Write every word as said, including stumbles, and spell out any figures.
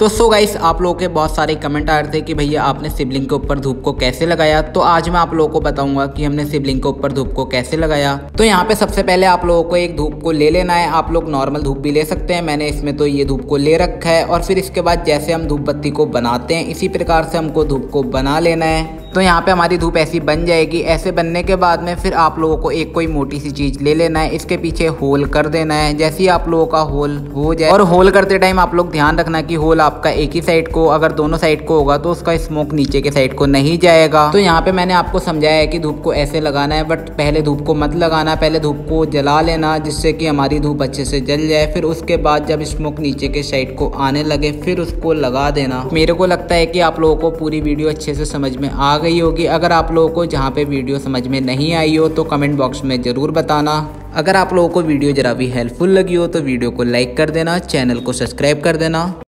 तो so guys, आप लोगों के बहुत सारे कमेंट आ रहे थे कि भैया आपने शिवलिंग के ऊपर धूप को कैसे लगाया। तो आज मैं आप लोगों को बताऊंगा कि हमने शिवलिंग के ऊपर धूप को कैसे लगाया। तो यहाँ पे सबसे पहले आप लोगों को एक धूप को ले लेना है। आप लोग नॉर्मल धूप भी ले सकते हैं, मैंने इसमें तो ये धूप को ले रखा है। और फिर इसके बाद जैसे हम धूप बत्ती को बनाते हैं इसी प्रकार से हमको धूप को बना लेना है। तो यहाँ पे हमारी धूप ऐसी बन जाएगी। ऐसे बनने के बाद में फिर आप लोगों को एक कोई मोटी सी चीज ले लेना है, इसके पीछे होल कर देना है। जैसे ही आप लोगों का होल हो जाए, और होल करते टाइम आप लोग ध्यान रखना कि होल आपका एक ही साइड को, अगर दोनों साइड को होगा तो उसका स्मोक नीचे के साइड को नहीं जाएगा। तो यहाँ पे मैंने आपको समझाया है कि धूप को ऐसे लगाना है, बट पहले धूप को मत लगाना, पहले धूप को जला लेना जिससे कि हमारी धूप अच्छे से जल जाए। फिर उसके बाद जब स्मोक नीचे के साइड को आने लगे फिर उसको लगा देना। मेरे को लगता है कि आप लोगों को पूरी वीडियो अच्छे से समझ में आ गई होगी। अगर आप लोगों को जहाँ पे वीडियो समझ में नहीं आई हो तो कमेंट बॉक्स में ज़रूर बताना। अगर आप लोगों को वीडियो जरा भी हेल्पफुल लगी हो तो वीडियो को लाइक कर देना, चैनल को सब्सक्राइब कर देना।